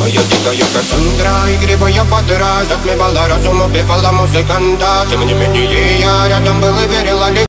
Моя дикая Кассандра, игривая подра, затмевала разум, убивала музыканта. Тем не менее я рядом был и верила лишь